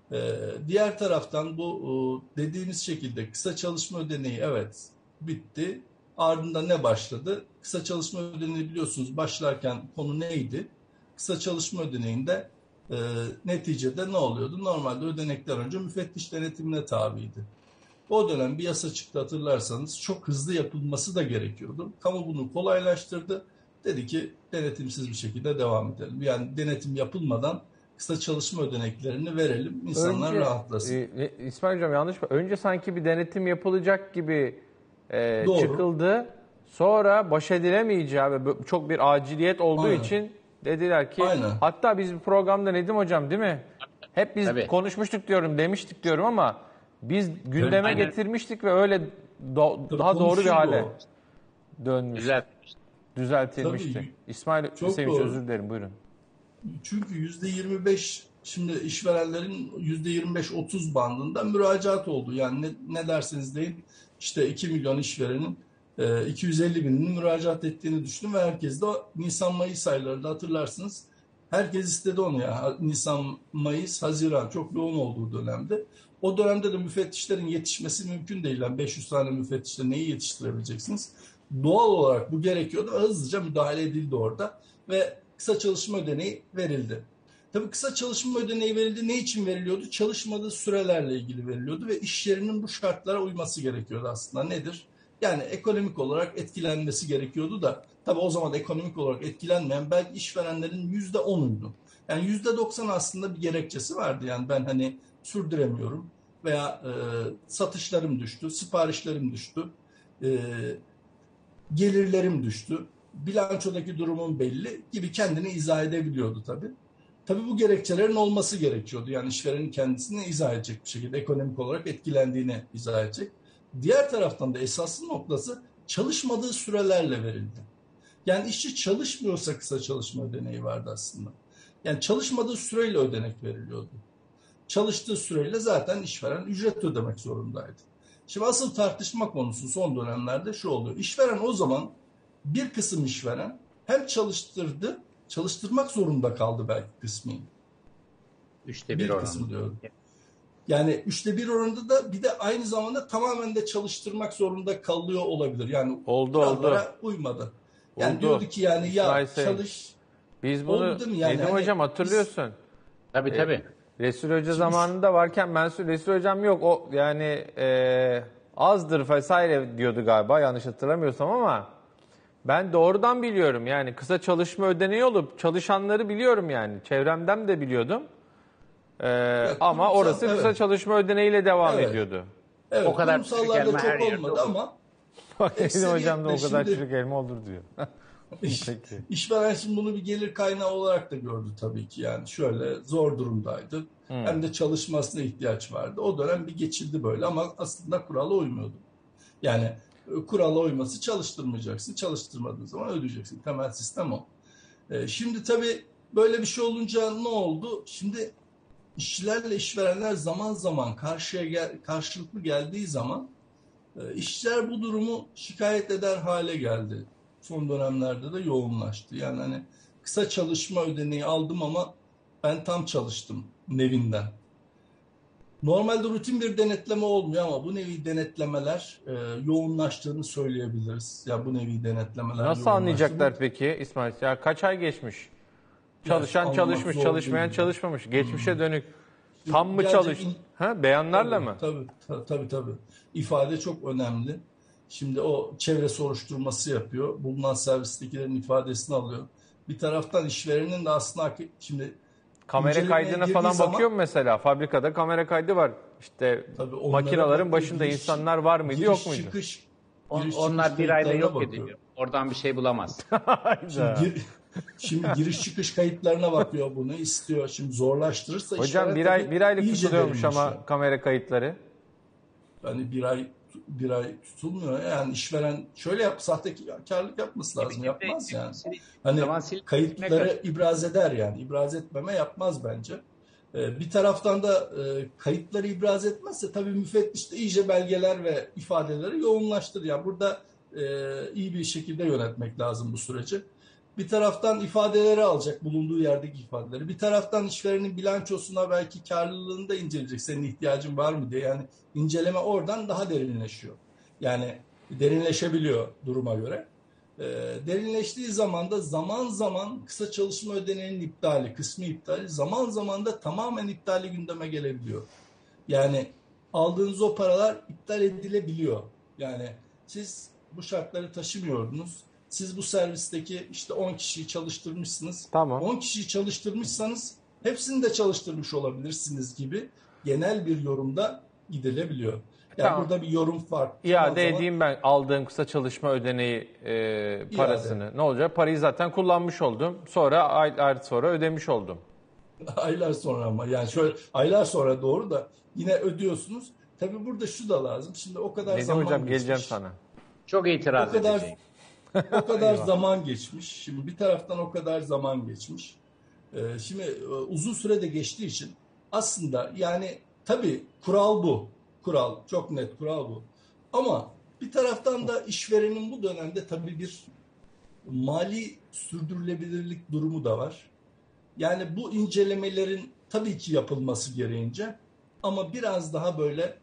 Diğer taraftan bu dediğimiz şekilde kısa çalışma ödeneği evet bitti. Ardından ne başladı? Kısa çalışma ödeneği biliyorsunuz başlarken konu neydi? Kısa çalışma ödeneğinde neticede ne oluyordu? Normalde ödenekler önce müfettiş denetimine tabiydi. O dönem bir yasa çıktı hatırlarsanız çok hızlı yapılması da gerekiyordu. Kamu bunu kolaylaştırdı. Dedi ki denetimsiz bir şekilde devam edelim. Yani denetim yapılmadan kısa çalışma ödeneklerini verelim. İnsanlar rahatlasın. İsmail Hocam yanlış mı? Önce sanki bir denetim yapılacak gibi Doğru. çıkıldı. Sonra baş edilemeyeceği ve çok bir aciliyet olduğu için dediler ki hatta biz bir programda Nedim Hocam değil mi? Hep biz konuşmuştuk diyorum, demiştik diyorum ama biz gündeme getirmiştik ve öyle daha doğru bir hale dönmüş. Düzeltilmişti. Tabii, İsmail Sevinç özür dilerim buyurun. Çünkü %25 şimdi işverenlerin %25-30 bandında müracaat oldu. Yani ne derseniz deyin işte 2 milyon işverenin 250 bininin müracaat ettiğini düşünün ve herkes de Nisan-Mayıs aylarında hatırlarsınız. Herkes istedi onu ya. Nisan, Mayıs, Haziran çok yoğun olduğu dönemde. O dönemde de müfettişlerin yetişmesi mümkün değil. Yani 500 tane müfettişle neyi yetiştirebileceksiniz? Doğal olarak bu gerekiyordu. Hızlıca müdahale edildi orada ve kısa çalışma ödeneği verildi. Tabii kısa çalışma ödeneği verildi. Ne için veriliyordu? Çalışmadığı sürelerle ilgili veriliyordu ve iş yerinin bu şartlara uyması gerekiyordu aslında. Nedir? Yani ekonomik olarak etkilenmesi gerekiyordu da tabii o zaman ekonomik olarak etkilenmeyen belki işverenlerin %10'uydu. Yani %90 aslında bir gerekçesi vardı. Yani ben hani sürdüremiyorum veya satışlarım düştü, siparişlerim düştü, gelirlerim düştü, bilançodaki durumum belli gibi kendini izah edebiliyordu tabii. Tabii bu gerekçelerin olması gerekiyordu. Yani işverenin kendisini izah edecek bir şekilde ekonomik olarak etkilendiğini izah edecek. Diğer taraftan da esaslı noktası çalışmadığı sürelerle verildi. Yani işçi çalışmıyorsa kısa çalışma ödeneği vardı aslında. Yani çalışmadığı süreyle ödenek veriliyordu. Çalıştığı süreyle zaten işveren ücret ödemek zorundaydı. Şimdi asıl tartışma konusu son dönemlerde şu oluyor. İşveren o zaman bir kısım işveren hem çalıştırdı, çalıştırmak zorunda kaldı belki kısmi. 1/3 bir kısmı diyorum. Yani 1/3 oranında da bir de aynı zamanda tamamen de çalıştırmak zorunda kalıyor olabilir. Yani oldu. Uymadı. Yani diyordu ki yani ya çalış. Biz bunu yani Nedim Hocam hatırlıyorsun. Tabii. Resul Hoca zamanında varken Resul Hocam yok o yani azdır vesaire diyordu galiba yanlış hatırlamıyorsam ama ben doğrudan biliyorum yani kısa çalışma ödeneği olup çalışanları biliyorum yani çevremden de biliyordum. Ama orası kısa çalışma ödeneğiyle devam ediyordu. Evet, o kadar kurumsallarda çok olmadı ama Bak Nedim Hocam da o kadar şimdi- çürük elma olur diyor. Peki. İşveren şimdi bunu bir gelir kaynağı olarak da gördü tabii ki. Yani şöyle zor durumdaydı. Hem de çalışmasına ihtiyaç vardı. O dönem bir geçildi böyle ama aslında kurala uymuyordu. Yani kurala uyması çalıştırmayacaksın. Çalıştırmadığın zaman ödeyeceksin. Temel sistem o. Şimdi tabii böyle bir şey olunca ne oldu? Şimdi işçilerle işverenler zaman zaman karşılıklı geldiği zaman işçiler bu durumu şikayet eder hale geldi. Son dönemlerde de yoğunlaştı. Yani hani kısa çalışma ödeneği aldım ama ben tam çalıştım nevinden. Normalde rutin bir denetleme olmuyor ama bu nevi denetlemeler yoğunlaştığını söyleyebiliriz. Ya bu nevi denetlemeler Nasıl yoğunlaştı. anlayacaklar peki İsmail? Ya kaç ay geçmiş? Çalışan anlamak çalışmış, zor çalışmayan değil. çalışmamış. Geçmişe dönük tam mı Gerçek çalış? Ha, beyanlarla mı? Tabii. İfade çok önemli. Şimdi o çevre soruşturması yapıyor. Bulunan servistekilerin ifadesini alıyor. Bir taraftan işverenin de aslında şimdi Kamera incelemeye kaydına girdiği falan zaman- bakıyor mu mesela? Fabrikada kamera kaydı var. İşte Tabii onlara makinelerin bakıyor, başında insanlar var mıydı, yok muydu? giriş Onlar çıkış bir ayda kayıtlarına yok bakıyor. ediliyor. Oradan bir şey bulamaz. Hayda. Şimdi giriş çıkış kayıtlarına bakıyor, bunu istiyor. Şimdi zorlaştırırsa Hocam işveren bir tabii aylık iyice tutuluyormuş ama derinleşiyor. kamera kayıtları. Yani bir ay tutulmuyor. Yani işveren şöyle sahtekarlık yapması lazım. Yapmaz yani. Hani Zaman silip kayıtları ibraz eder yani. İbraz etmeme yapmaz bence. Bir taraftan da kayıtları ibraz etmezse tabii müfettiş de iyice belgeler ve ifadeleri yoğunlaştırır. Yani burada iyi bir şekilde yönetmek lazım bu süreci. Bir taraftan ifadeleri alacak, bulunduğu yerdeki ifadeleri. Bir taraftan işverenin bilançosuna belki karlılığını da inceleyecek. Senin ihtiyacın var mı diye. Yani inceleme oradan daha derinleşiyor. Yani derinleşebiliyor duruma göre. Derinleştiği zaman da zaman zaman kısa çalışma ödeneğinin iptali, kısmi iptali, zaman zaman da tamamen iptali gündeme gelebiliyor. Yani aldığınız o paralar iptal edilebiliyor. Yani siz bu şartları taşımıyordunuz. Siz bu servisteki işte 10 kişiyi çalıştırmışsınız. Tamam. 10 kişiyi çalıştırmışsanız hepsini de çalıştırmış olabilirsiniz gibi genel bir yorumda gidilebiliyor. Yani Tamam. burada bir yorum farklı. İade edeyim ben aldığım kısa çalışma ödeneği parasını. Ne olacak? Parayı zaten kullanmış oldum. Sonra aylar sonra ödemiş oldum. Aylar sonra ama yani şöyle aylar sonra doğru da yine ödüyorsunuz. Tabii burada şu da lazım. Şimdi o kadar Nedim zaman Hocam geçmiş. geleceğim sana. Çok itiraz O kadar edeceğim. o kadar zaman geçmiş. Şimdi bir taraftan o kadar zaman geçmiş. Şimdi uzun sürede geçtiği için aslında yani tabii kural bu. Kural çok net kural bu. Ama bir taraftan da işverenin bu dönemde tabii bir mali sürdürülebilirlik durumu da var. Yani bu incelemelerin tabii ki yapılması gereğince ama biraz daha böyle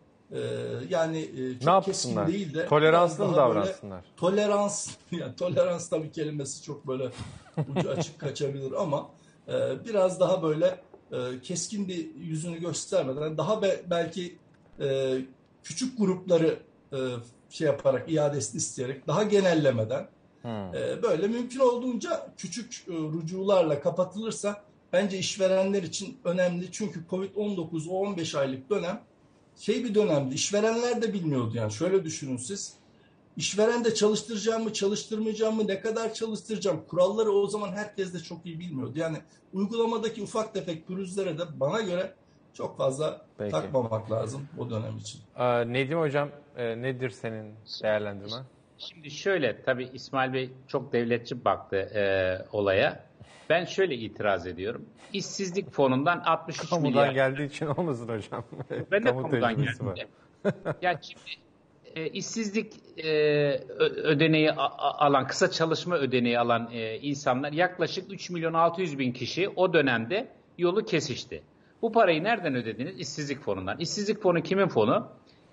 Ne çok keskin yapsınlar? değil de Toleranslı biraz mı daha böyle davransınlar? tolerans tabii kelimesi çok böyle ucu açık kaçabilir ama biraz daha böyle keskin bir yüzünü göstermeden daha belki küçük grupları şey yaparak iadesini isteyerek daha genellemeden böyle mümkün olduğunca küçük rücularla kapatılırsa bence işverenler için önemli. Çünkü Covid-19 o 15 aylık dönem bir dönemdi. İşverenler de bilmiyordu yani. Şöyle düşünün siz. İşveren de çalıştıracağım mı, çalıştırmayacağım mı, ne kadar çalıştıracağım? Kuralları o zaman herkes de çok iyi bilmiyordu. Yani uygulamadaki ufak tefek pürüzlere de bana göre çok fazla takmamak lazım o dönem için. Nedim Hocam nedir senin değerlendirmen? Şimdi şöyle, tabii İsmail Bey çok devletçi baktı olaya. Ben şöyle itiraz ediyorum. İşsizlik fonundan 63 Kamudan milyar. geldiği için olmasın hocam. Ben de Kamu kamudan tecrübesi geldim. var. Ya şimdi işsizlik ödeneği alan, kısa çalışma ödeneği alan insanlar yaklaşık 3 milyon 600 bin kişi o dönemde yolu kesişti. Bu parayı nereden ödediniz? İşsizlik fonundan. İşsizlik fonu kimin fonu?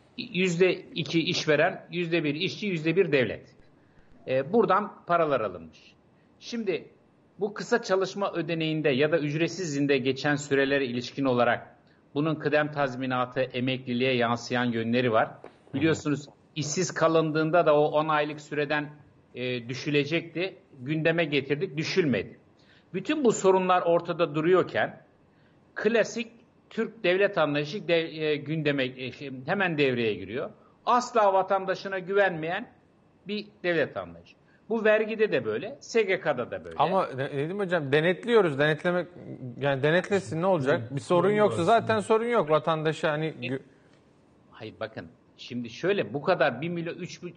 %2 işveren, %1 işçi, %1 devlet. Buradan paralar alınmış. Şimdi bu kısa çalışma ödeneğinde ya da ücretsiz izinde geçen sürelere ilişkin olarak bunun kıdem tazminatı, emekliliğe yansıyan yönleri var. Biliyorsunuz işsiz kalındığında da o 10 aylık süreden düşülecekti. Gündeme getirdik, düşülmedi. Bütün bu sorunlar ortada duruyorken klasik Türk devlet anlayışı gündeme hemen devreye giriyor. Asla vatandaşına güvenmeyen bir devlet anlayışı. Bu vergide de böyle, SGK'da da böyle. Ama Nedim Hocam denetliyoruz. Denetlemek, yani denetlesin ne olacak? Bir sorun yoksa zaten sorun yok. Vatandaşa hani... Hayır bakın. Şimdi şöyle bu kadar 1 milyon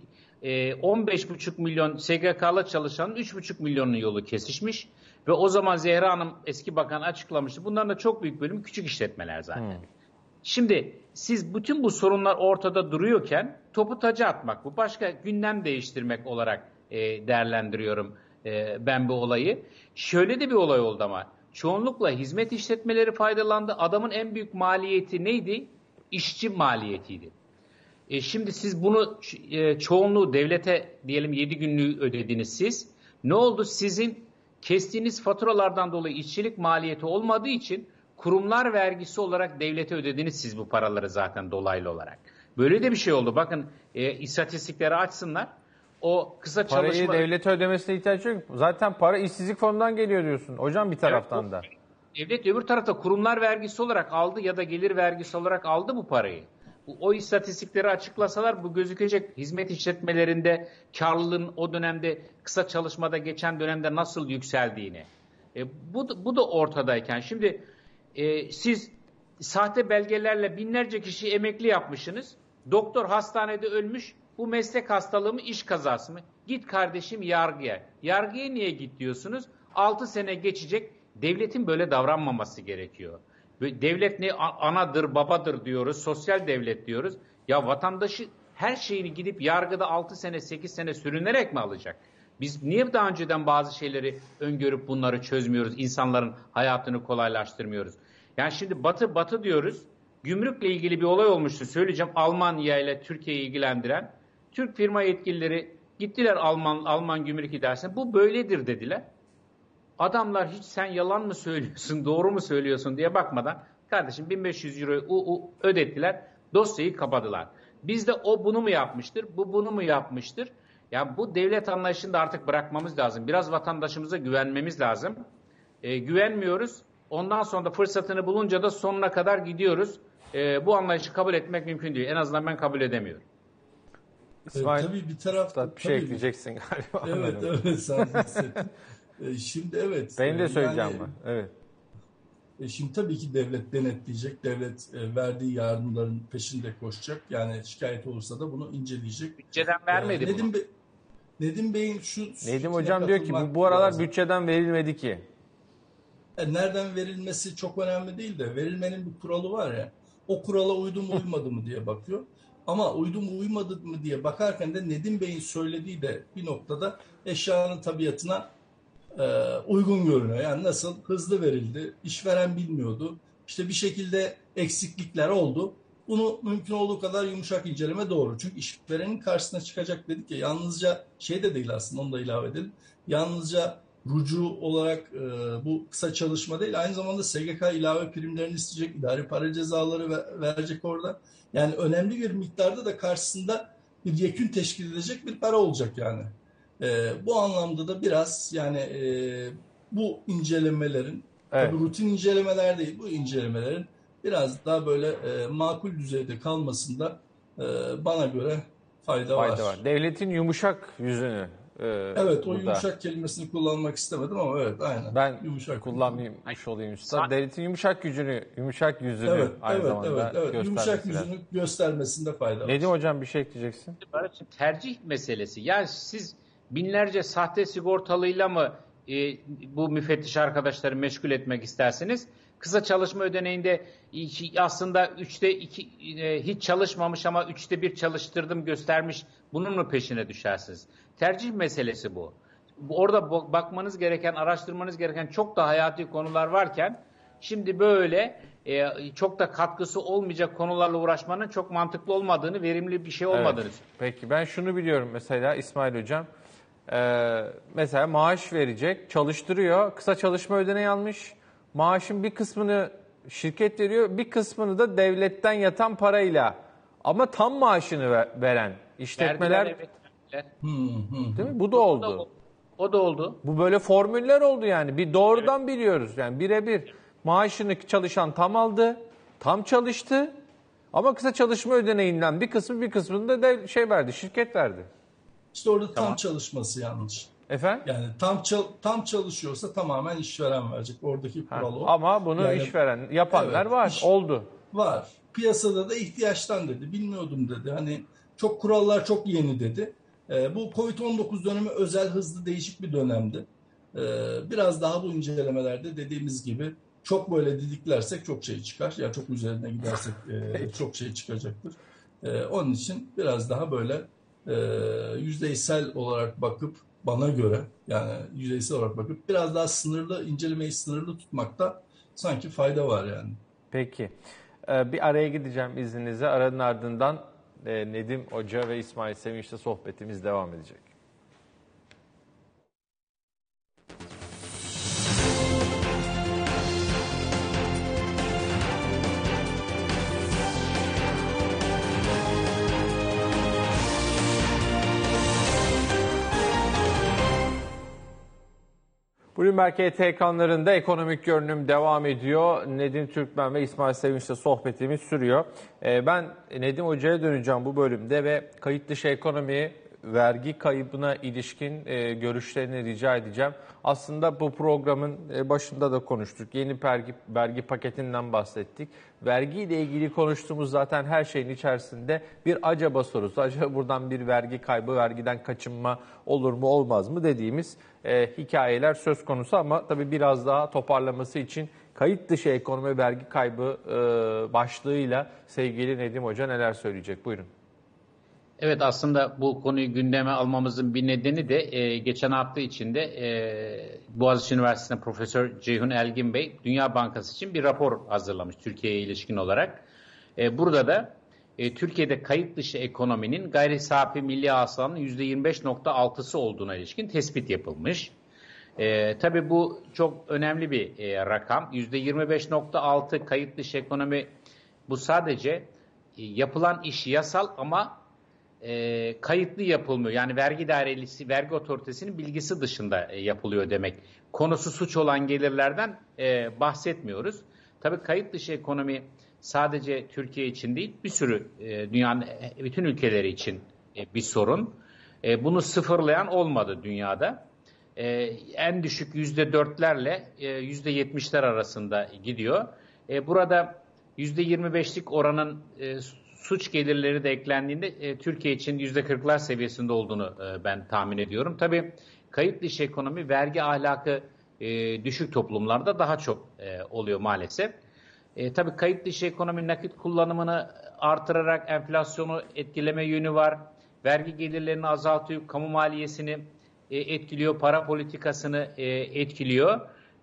15,5 milyon SGK'lı çalışanın 3,5 milyonun yolu kesişmiş ve o zaman Zehra Hanım eski bakan açıklamıştı. Bunların da çok büyük bölümü küçük işletmeler zaten. Şimdi siz bütün bu sorunlar ortada duruyorken topu taca atmak, bu başka gündem değiştirmek olarak değerlendiriyorum ben bu olayı. Şöyle de bir olay oldu ama çoğunlukla hizmet işletmeleri faydalandı. Adamın en büyük maliyeti neydi? İşçi maliyetiydi. Şimdi siz bunu çoğunluğu devlete diyelim 7 günlüğü ödediniz siz. Ne oldu? Sizin kestiğiniz faturalardan dolayı işçilik maliyeti olmadığı için kurumlar vergisi olarak devlete ödediniz siz bu paraları zaten dolaylı olarak. Böyle de bir şey oldu. Bakın istatistikleri açsınlar. O kısa çalışma... Parayı devlete ödemesine ihtiyaç yok. Zaten para işsizlik fonundan geliyor diyorsun. Hocam bir taraftan da. Devlet öbür tarafta kurumlar vergisi olarak aldı ya da gelir vergisi olarak aldı bu parayı. O istatistikleri açıklasalar bu gözükecek. Hizmet işletmelerinde karlılığın o dönemde kısa çalışmada geçen dönemde nasıl yükseldiğini. Bu da ortadayken şimdi siz sahte belgelerle binlerce kişi emekli yapmışsınız. Doktor hastanede ölmüş. Bu meslek hastalığı mı iş kazası mı? Git kardeşim yargıya. Yargıya niye git diyorsunuz? 6 sene geçecek. Devletin böyle davranmaması gerekiyor. Devlet ne anadır, babadır diyoruz, sosyal devlet diyoruz. Ya vatandaşı her şeyini gidip yargıda 6 sene, 8 sene sürünerek mi alacak? Biz niye daha önceden bazı şeyleri öngörüp bunları çözmüyoruz, insanların hayatını kolaylaştırmıyoruz? Yani şimdi batı diyoruz, gümrükle ilgili bir olay olmuştu söyleyeceğim. Almanya ile Türkiye'yi ilgilendiren Türk firma yetkilileri gittiler Alman gümrük idaresine, bu böyledir dediler. Adamlar hiç sen yalan mı söylüyorsun, doğru mu söylüyorsun diye bakmadan kardeşim 1500 euro ödettiler, dosyayı kapadılar. Bizde o bunu mu yapmıştır, bu bunu mu yapmıştır? Yani bu devlet anlayışını da artık bırakmamız lazım. Biraz vatandaşımıza güvenmemiz lazım. Güvenmiyoruz. Ondan sonra da fırsatını bulunca da sonuna kadar gidiyoruz. Bu anlayışı kabul etmek mümkün değil. En azından ben kabul edemiyorum. İsmail, tabii bir tarafta bir şey ekleyeceksin galiba. Evet sen hissettin. Şimdi evet. Benim de söyleyeceğim yani, evet. Şimdi tabii ki devlet denetleyecek, devlet verdiği yardımların peşinde koşacak. Yani şikayet olursa da bunu inceleyecek. Bütçeden vermedi bunu. Nedim Bey'in Nedim Hocam diyor ki bu aralar lazım. Bütçeden verilmedi ki. Nereden verilmesi çok önemli değil de verilmenin bir kuralı var ya. O kurala uydu mu uymadı mı diye bakıyor. Ama uydu mu uymadı mı diye bakarken de Nedim Bey'in söylediği de bir noktada eşyanın tabiatına uygun görünüyor. Yani nasıl hızlı verildi, işveren bilmiyordu. İşte bir şekilde eksiklikler oldu. Bunu mümkün olduğu kadar yumuşak inceleme doğru. Çünkü işverenin karşısına çıkacak dedik ya, yalnızca şey de değil aslında, onu da ilave edelim. Yalnızca rucu olarak bu kısa çalışma değil, aynı zamanda SGK ilave primlerini isteyecek, idari para cezaları verecek orada. Yani önemli bir miktarda da karşısında bir yekün teşkil edecek bir para olacak yani. Bu anlamda da biraz yani bu incelemelerin, evet, tabii rutin incelemeler değil, bu incelemelerin biraz daha böyle makul düzeyde kalmasında bana göre fayda var. Devletin yumuşak yüzünü. Evet, o yumuşak kelimesini kullanmak istemedim ama evet, aynen. Ben yumuşak kullanmaymış olayım üstad. Devletin yumuşak yüzünü evet, aynı zamanda evet. Yumuşak yüzünü göstermesinde fayda var. Nedim Hocam bir şey ekleyeceksin? Tercih meselesi. Yani siz binlerce sahte sigortalıyla mı bu müfettiş arkadaşları meşgul etmek istersiniz? Kısa çalışma ödeneğinde aslında 3'te 2 hiç çalışmamış ama 3'te 1 çalıştırdım göstermiş, bunun mu peşine düşersiniz? Tercih meselesi bu. Orada bakmanız gereken, araştırmanız gereken çok da hayati konular varken şimdi böyle çok da katkısı olmayacak konularla uğraşmanın çok mantıklı olmadığını, verimli bir şey olmadığını. Evet. Peki ben şunu biliyorum mesela İsmail Hocam. Mesela maaş verecek, çalıştırıyor, kısa çalışma ödeneği almış. Maaşın bir kısmını şirket veriyor, bir kısmını da devletten yatan parayla. Ama tam maaşını veren işletmeler... Değil mi? Bu da oldu. O da oldu. Bu böyle formüller oldu yani. Bir doğrudan biliyoruz. Yani birebir maaşını çalışan tam aldı, tam çalıştı. Ama kısa çalışma ödeneğinden bir kısmını da şirket verdi. İşte orada Tamam. tam çalışması yanlış. Efendim? Yani tam çalışıyorsa tamamen işveren verecek. Oradaki kural o. Ama bunu Yani işveren yapanlar evet, var. Oldu. var. Piyasada da ihtiyaçtan dedi. Bilmiyordum dedi. Hani çok kurallar çok yeni dedi. Bu Covid-19 dönemi özel, hızlı, değişik bir dönemdi. Biraz daha bu incelemelerde dediğimiz gibi çok böyle didiklersek çok şey çıkar. Ya çok üzerine gidersek çok şey çıkacaktır. Onun için biraz daha böyle yüzeysel olarak bakıp, bana göre yani yüzeysel olarak bakıp biraz daha sınırlı, incelemeyi sınırlı tutmakta sanki fayda var yani. Peki. Bir araya gideceğim izninizle. Aranın ardından Nedim Hoca ve İsmail Sevinç'le sohbetimiz devam edecek. Bloomberg HT ekranlarında ekonomik görünüm devam ediyor. Nedim Türkmen ve İsmail Sevinç'le sohbetimiz sürüyor. Ben Nedim Hoca'ya döneceğim bu bölümde ve kayıt dışı ekonomi, vergi kaybına ilişkin görüşlerini rica edeceğim. Aslında bu programın başında da konuştuk. Yeni vergi paketinden bahsettik. Vergiyle ilgili konuştuğumuz zaten her şeyin içerisinde bir acaba sorusu. Acaba buradan bir vergi kaybı, vergiden kaçınma olur mu olmaz mı dediğimiz hikayeler söz konusu. Ama tabii biraz daha toparlaması için kayıt dışı ekonomi vergi kaybı başlığıyla sevgili Nedim Hoca neler söyleyecek? Buyurun. Evet, aslında bu konuyu gündeme almamızın bir nedeni de geçen hafta içinde Boğaziçi Üniversitesi'nde Profesör Ceyhun Elgin Bey Dünya Bankası için bir rapor hazırlamış Türkiye'ye ilişkin olarak. Burada da Türkiye'de kayıt dışı ekonominin gayri safi milli hasılanın %25.6'sı olduğuna ilişkin tespit yapılmış. Tabii bu çok önemli bir rakam. %25.6 kayıt dışı ekonomi, bu sadece yapılan iş yasal ama kayıtlı yapılmıyor. Yani vergi dairesi, vergi otoritesinin bilgisi dışında yapılıyor demek. Konusu suç olan gelirlerden bahsetmiyoruz. Tabii kayıt dışı ekonomi sadece Türkiye için değil, bir sürü dünyanın bütün ülkeleri için bir sorun. Bunu sıfırlayan olmadı dünyada. En düşük %4'lerle %70'ler arasında gidiyor. Burada %25'lik oranın suç gelirleri de eklendiğinde Türkiye için %40'lar seviyesinde olduğunu ben tahmin ediyorum. Tabii kayıt dışı ekonomi vergi ahlakı düşük toplumlarda daha çok oluyor maalesef. Tabii kayıt dışı ekonomi nakit kullanımını artırarak enflasyonu etkileme yönü var. Vergi gelirlerini azaltıyor, kamu maliyesini etkiliyor, para politikasını etkiliyor.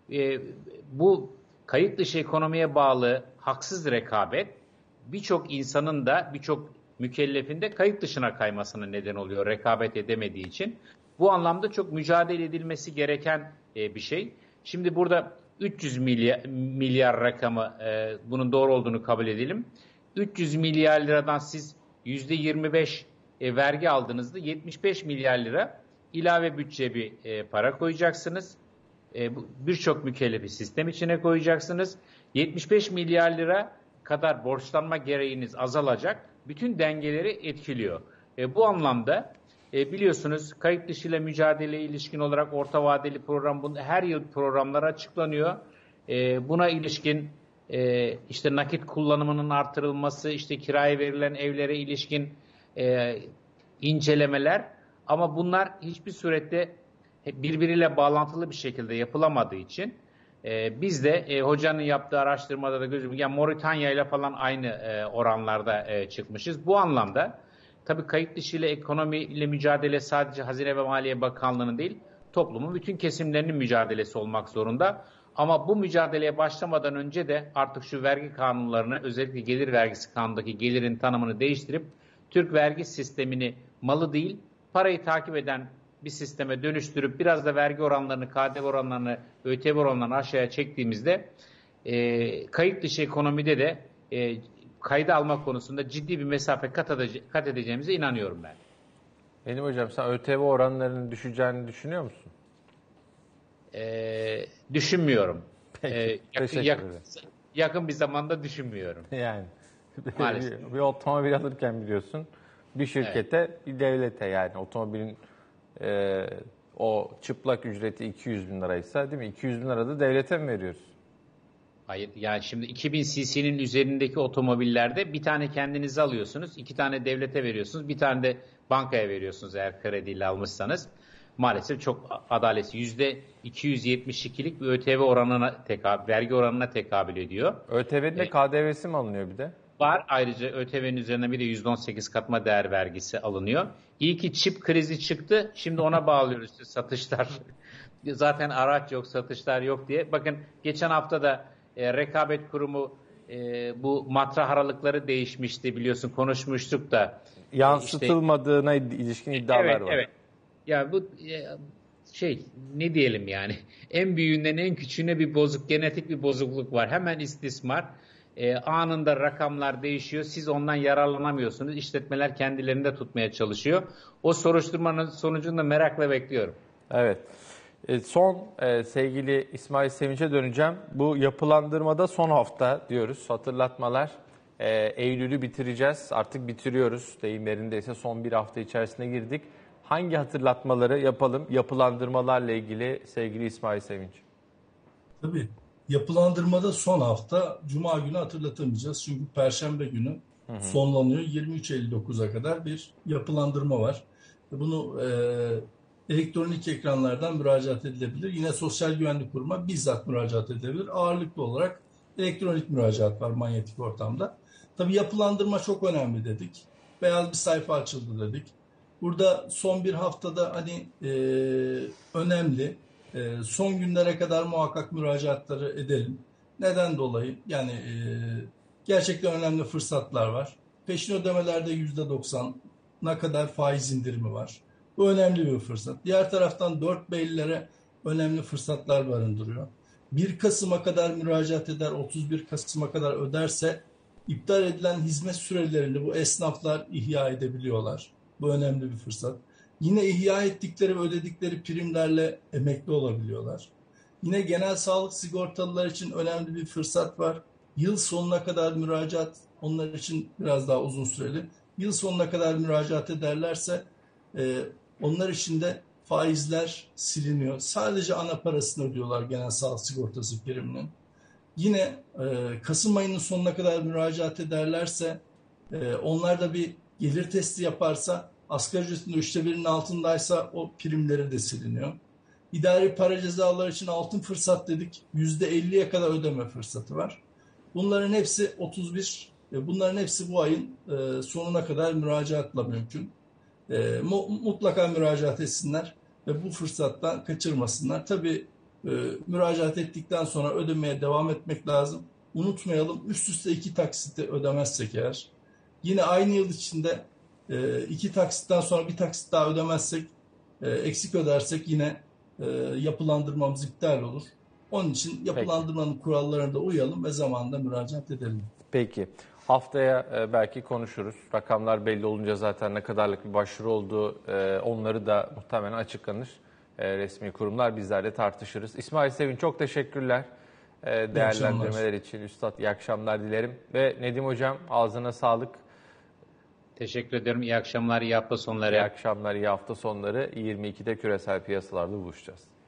Bu kayıt dışı ekonomiye bağlı haksız rekabet birçok insanın da, birçok mükellefin de kayıt dışına kaymasına neden oluyor rekabet edemediği için. Bu anlamda çok mücadele edilmesi gereken bir şey. Şimdi burada 300 milyar rakamı, bunun doğru olduğunu kabul edelim. 300 milyar liradan siz %25 vergi aldığınızda 75 milyar lira ilave bütçe bir para koyacaksınız. Birçok mükellefi sistem içine koyacaksınız. 75 milyar lira kadar borçlanma gereğiniz azalacak. Bütün dengeleri etkiliyor. Bu anlamda biliyorsunuz kayıt dışı ile mücadeleye ilişkin olarak orta vadeli program, her yıl programlar açıklanıyor. Buna ilişkin işte nakit kullanımının artırılması, işte kiraya verilen evlere ilişkin incelemeler, ama bunlar hiçbir surette birbiriyle bağlantılı bir şekilde yapılamadığı için biz de hocanın yaptığı araştırmada da gözüküyor. Yani Moritanya ile falan aynı oranlarda çıkmışız. Bu anlamda tabii kayıt dışı ile ekonomi ile mücadele sadece Hazine ve Maliye Bakanlığı'nın değil, toplumun bütün kesimlerinin mücadelesi olmak zorunda. Ama bu mücadeleye başlamadan önce de artık şu vergi kanunlarını, özellikle gelir vergisi kanunundaki gelirin tanımını değiştirip Türk vergi sistemini malı değil, parayı takip eden bir sisteme dönüştürüp biraz da vergi oranlarını, KDV oranlarını, ÖTV oranlarını aşağıya çektiğimizde kayıt dışı ekonomide de kayda alma konusunda ciddi bir mesafe kat edeceğimize inanıyorum ben. Benim hocam, sen ÖTV oranlarının düşeceğini düşünüyor musun? Düşünmüyorum. Peki, yakın bir zamanda düşünmüyorum. Yani Maalesef. bir otomobil alırken biliyorsun Bir şirkete, bir devlete, yani otomobilin o çıplak ücreti 200 bin liraysa, değil mi? 200 bin lira da devlete mi veriyoruz? Hayır, yani şimdi 2000 cc'nin üzerindeki otomobillerde bir tane kendinize alıyorsunuz, 2 tane devlete veriyorsunuz, bir tane de bankaya veriyorsunuz eğer krediyle almışsanız. Maalesef çok adaletsiz. %272'lik bir ÖTV oranına vergi oranına tekabül ediyor. ÖTV'nin de KDV'si mi alınıyor bir de? Var. Ayrıca ÖTV'nin üzerine bir de %18 katma değer vergisi alınıyor. İyi ki çip krizi çıktı. Şimdi ona bağlıyoruz satışlar. Zaten araç yok, satışlar yok diye. Bakın geçen hafta da Rekabet Kurumu bu matrah aralıkları değişmişti, biliyorsun, konuşmuştuk da. Yansıtılmadığına ilişkin iddialar evet, var. Evet. Ya bu ne diyelim yani, en büyüğünden en küçüğüne bir genetik bir bozukluk var. Hemen istismar. Anında rakamlar değişiyor. Siz ondan yararlanamıyorsunuz. İşletmeler kendilerinde tutmaya çalışıyor. O soruşturmanın sonucunu da merakla bekliyorum. Evet. Sevgili İsmail Sevinç'e döneceğim. Bu yapılandırmada son hafta diyoruz. Hatırlatmalar. Eylül'ü bitireceğiz. Artık bitiriyoruz. Deyim yerindeyse son bir hafta içerisine girdik. Hangi hatırlatmaları yapalım yapılandırmalarla ilgili sevgili İsmail Sevinç? Tabii. Yapılandırmada son hafta Cuma günü hatırlatamayacağız. Çünkü Perşembe günü sonlanıyor. 23.59'a kadar bir yapılandırma var. Bunu elektronik ekranlardan müracaat edilebilir. Yine Sosyal Güvenlik Kurumu'na bizzat müracaat edilebilir. Ağırlıklı olarak elektronik müracaat var manyetik ortamda. Tabii yapılandırma çok önemli dedik. Beyaz bir sayfa açıldı dedik. Burada son bir haftada önemli. Son günlere kadar muhakkak müracaatları edelim. Neden dolayı? Yani gerçekten önemli fırsatlar var. Peşin ödemelerde %90'a kadar faiz indirimi var. Bu önemli bir fırsat. Diğer taraftan 4B'lilere önemli fırsatlar barındırıyor. 1 Kasım'a kadar müracaat eder, 31 Kasım'a kadar öderse iptal edilen hizmet sürelerini bu esnaflar ihya edebiliyorlar. Bu önemli bir fırsat. Yine ihya ettikleri ve ödedikleri primlerle emekli olabiliyorlar. Yine genel sağlık sigortalılar için önemli bir fırsat var. Yıl sonuna kadar müracaat, onlar için biraz daha uzun süreli. Yıl sonuna kadar müracaat ederlerse onlar için de faizler siliniyor. Sadece ana parasını ödüyorlar genel sağlık sigortası priminin. Yine Kasım ayının sonuna kadar müracaat ederlerse onlar da bir gelir testi yaparsa asgari ücretin 1/3'inin altındaysa o primleri de siliniyor. İdari para cezaları için altın fırsat dedik. %50'ye kadar ödeme fırsatı var. Bunların hepsi bunların hepsi bu ayın sonuna kadar müracaatla mümkün. Mutlaka müracaat etsinler ve bu fırsattan kaçırmasınlar. Tabii müracaat ettikten sonra ödemeye devam etmek lazım. Unutmayalım, üst üste 2 taksiti ödemezsek eğer, yine aynı yıl içinde 2 taksitten sonra bir taksit daha ödemezsek, eksik ödersek yine yapılandırmamız iptal olur. Onun için yapılandırmanın kurallarına da uyalım ve zamanında müracaat edelim. Peki. Haftaya belki konuşuruz. Rakamlar belli olunca zaten ne kadarlık bir başvuru olduğu onları da muhtemelen açıklanır. Resmi kurumlar, bizler de tartışırız. İsmail Sevinç, çok teşekkürler değerlendirmeler için. Üstad, iyi akşamlar dilerim. Ve Nedim Hocam, ağzına sağlık. Teşekkür ederim. İyi akşamlar, iyi hafta sonları. İyi akşamlar, iyi hafta sonları. 22'de küresel piyasalarda buluşacağız.